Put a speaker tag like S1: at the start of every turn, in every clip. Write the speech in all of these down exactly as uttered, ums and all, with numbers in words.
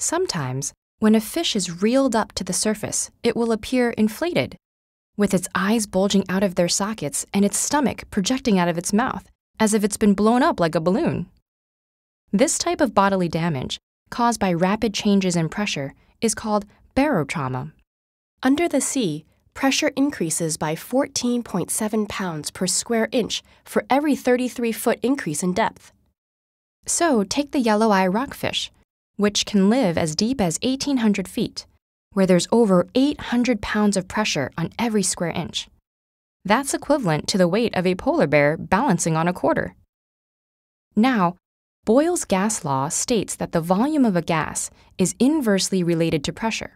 S1: Sometimes, when a fish is reeled up to the surface, it will appear inflated, with its eyes bulging out of their sockets and its stomach projecting out of its mouth, as if it's been blown up like a balloon. This type of bodily damage, caused by rapid changes in pressure, is called barotrauma.
S2: Under the sea, pressure increases by fourteen point seven pounds per square inch for every thirty-three foot increase in depth.
S1: So take the yellow eye rockfish, which can live as deep as eighteen hundred feet, where there's over eight hundred pounds of pressure on every square inch. That's equivalent to the weight of a polar bear balancing on a quarter. Now, Boyle's gas law states that the volume of a gas is inversely related to pressure.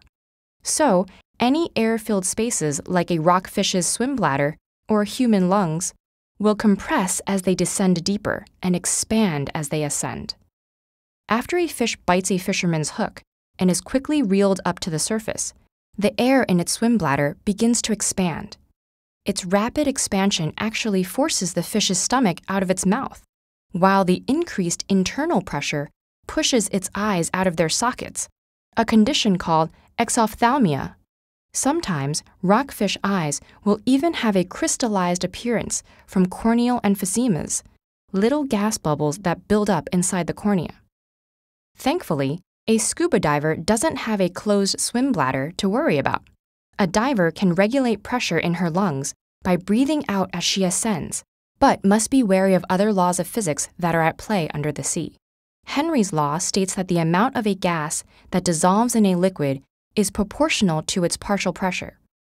S1: So, any air-filled spaces like a rockfish's swim bladder or human lungs will compress as they descend deeper and expand as they ascend. After a fish bites a fisherman's hook and is quickly reeled up to the surface, the air in its swim bladder begins to expand. Its rapid expansion actually forces the fish's stomach out of its mouth, while the increased internal pressure pushes its eyes out of their sockets, a condition called exophthalmia. Sometimes, rockfish eyes will even have a crystallized appearance from corneal emphysemas, little gas bubbles that build up inside the cornea. Thankfully, a scuba diver doesn't have a closed swim bladder to worry about. A diver can regulate pressure in her lungs by breathing out as she ascends, but must be wary of other laws of physics that are at play under the sea. Henry's law states that the amount of a gas that dissolves in a liquid is proportional to its partial pressure.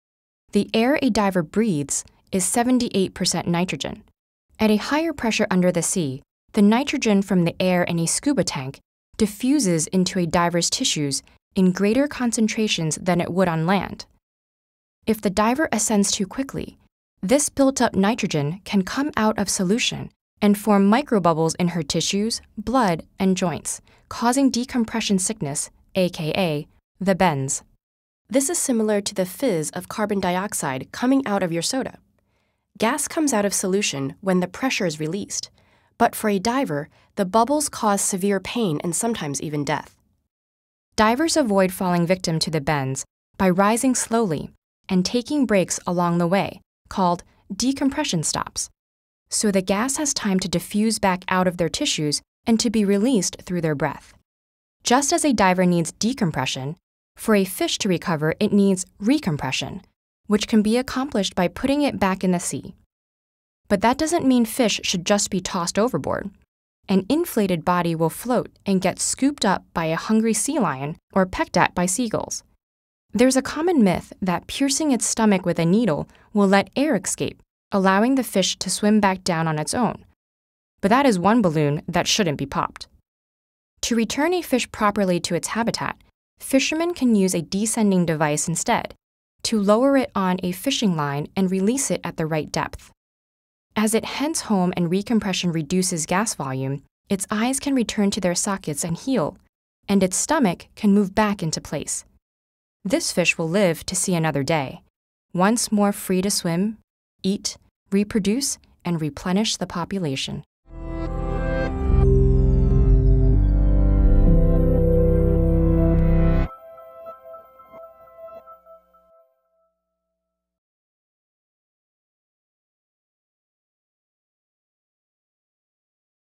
S1: The air a diver breathes is seventy-eight percent nitrogen. At a higher pressure under the sea, the nitrogen from the air in a scuba tank diffuses into a diver's tissues in greater concentrations than it would on land. If the diver ascends too quickly, this built-up nitrogen can come out of solution and form microbubbles in her tissues, blood, and joints, causing decompression sickness, aka the bends.
S2: This is similar to the fizz of carbon dioxide coming out of your soda. Gas comes out of solution when the pressure is released, but for a diver, the bubbles cause severe pain and sometimes even death.
S1: Divers avoid falling victim to the bends by rising slowly and taking breaks along the way, called decompression stops, so the gas has time to diffuse back out of their tissues and to be released through their breath. Just as a diver needs decompression, for a fish to recover, it needs recompression, which can be accomplished by putting it back in the sea. But that doesn't mean fish should just be tossed overboard. An inflated body will float and get scooped up by a hungry sea lion or pecked at by seagulls. There's a common myth that piercing its stomach with a needle will let air escape, allowing the fish to swim back down on its own. But that is one balloon that shouldn't be popped. To return a fish properly to its habitat, fishermen can use a descending device instead, to lower it on a fishing line and release it at the right depth. As it heads home and recompression reduces gas volume, its eyes can return to their sockets and heal, and its stomach can move back into place. This fish will live to see another day, once more free to swim, eat, reproduce, and replenish the population.